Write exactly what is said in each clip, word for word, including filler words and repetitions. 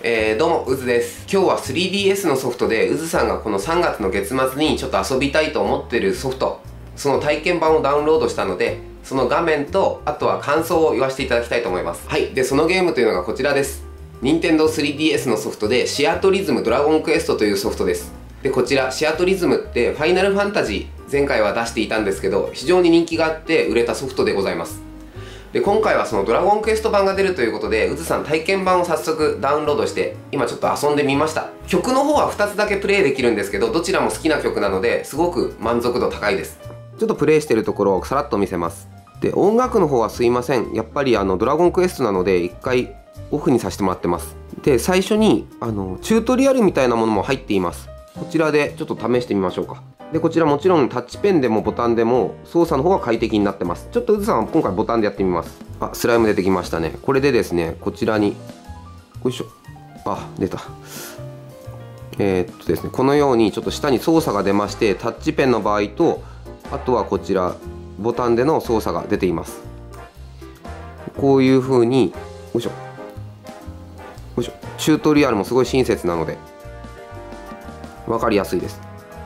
えー、どうも、うずです。今日は スリーディーエス のソフトで、うずさんがこのさんがつの月末にちょっと遊びたいと思ってるソフト、その体験版をダウンロードしたので、その画面と、あとは感想を言わせていただきたいと思います。はい。で、そのゲームというのがこちらです。ニンテンドースリーディーエス のソフトで、シアトリズムドラゴンクエストというソフトです。で、こちら、シアトリズムって、ファイナルファンタジー、前回は出していたんですけど、非常に人気があって売れたソフトでございます。で、今回はそのドラゴンクエスト版が出るということで、うずさん体験版を早速ダウンロードして、今ちょっと遊んでみました。曲の方はふたつだけプレイできるんですけど、どちらも好きな曲なので、すごく満足度高いです。ちょっとプレイしてるところをさらっと見せます。で、音楽の方はすいません。やっぱりあの、ドラゴンクエストなので、一回オフにさせてもらってます。で、最初に、あの、チュートリアルみたいなものも入っています。こちらでちょっと試してみましょうか。で、こちらもちろんタッチペンでもボタンでも操作の方は快適になってます。ちょっとうずさんは今回ボタンでやってみます。あ、スライム出てきましたね。これでですね、こちらに、よいしょ。あ、出た。えー、っとですね、このようにちょっと下に操作が出まして、タッチペンの場合と、あとはこちら、ボタンでの操作が出ています。こういう風に、よいしょ。よいしょ。チュートリアルもすごい親切なので、わかりやすいです。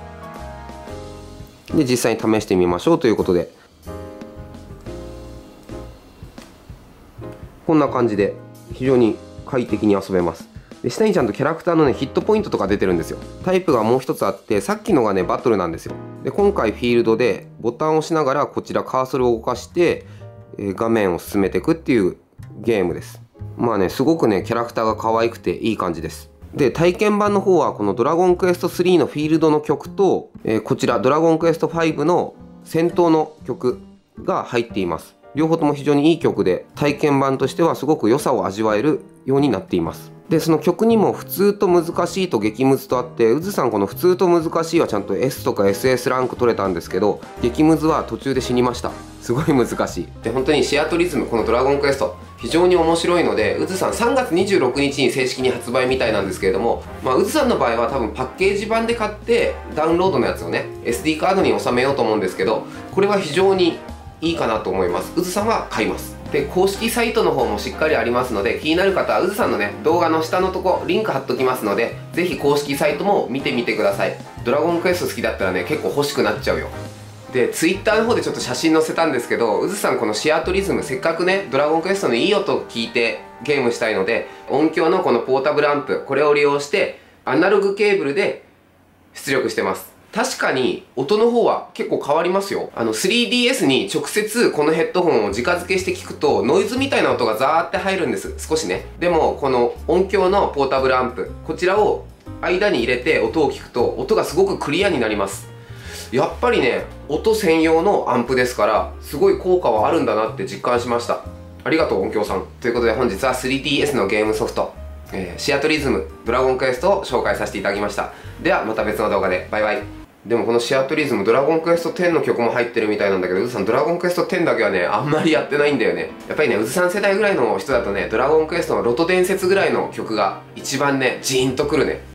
で、実際に試してみましょうということで、こんな感じで非常に快適に遊べます。で、下にちゃんとキャラクターのね、ヒットポイントとか出てるんですよ。タイプがもう一つあって、さっきのがね、バトルなんですよ。で、今回フィールドでボタンを押しながらこちらカーソルを動かして、えー、画面を進めていくっていうゲームです。まあね、すごくね、キャラクターが可愛くていい感じです。で、体験版の方はこのドラゴンクエストスリーのフィールドの曲と、えー、こちらドラゴンクエストファイブの戦闘の曲が入っています。両方とも非常にいい曲で、体験版としてはすごく良さを味わえるようになっています。で、その曲にも普通と難しいと激ムズとあって、うずさんこの普通と難しいはちゃんと エス とか エスエス ランク取れたんですけど、激ムズは途中で死にました。すごい難しい。で、本当にシアトリズム、このドラゴンクエスト、非常に面白いので、うずさんさんがつにじゅうろくにちに正式に発売みたいなんですけれども、まあ、うずさんの場合は多分パッケージ版で買ってダウンロードのやつをね、エスディー カードに収めようと思うんですけど、これは非常にいいかなと思います。うずさんは買います。で、公式サイトの方もしっかりありますので、気になる方はうずさんのね、動画の下のとこリンク貼っときますので、ぜひ公式サイトも見てみてください。ドラゴンクエスト好きだったらね、結構欲しくなっちゃうよ。で、ツイッターの方でちょっと写真載せたんですけど、うずさんこのシアトリズム、せっかくね、ドラゴンクエストのいい音を聞いてゲームしたいので、音響のこのポータブルアンプ、これを利用してアナログケーブルで出力してます。確かに音の方は結構変わりますよ。あの スリーディーエス に直接このヘッドホンを直付けして聞くとノイズみたいな音がザーって入るんです。少しね。でもこの音響のポータブルアンプ、こちらを間に入れて音を聞くと音がすごくクリアになります。やっぱりね、音専用のアンプですからすごい効果はあるんだなって実感しました。ありがとう音響さん。ということで本日は スリーディーエス のゲームソフト、えー、シアトリズムドラゴンクエストを紹介させていただきました。ではまた別の動画で。バイバイ。でもこのシアトリズムドラゴンクエストテンの曲も入ってるみたいなんだけど、うずさんドラゴンクエストテンだけはね、あんまりやってないんだよね。やっぱりね、うずさん世代ぐらいの人だとね、ドラゴンクエストのロト伝説ぐらいの曲が一番ね、ジーンとくるね。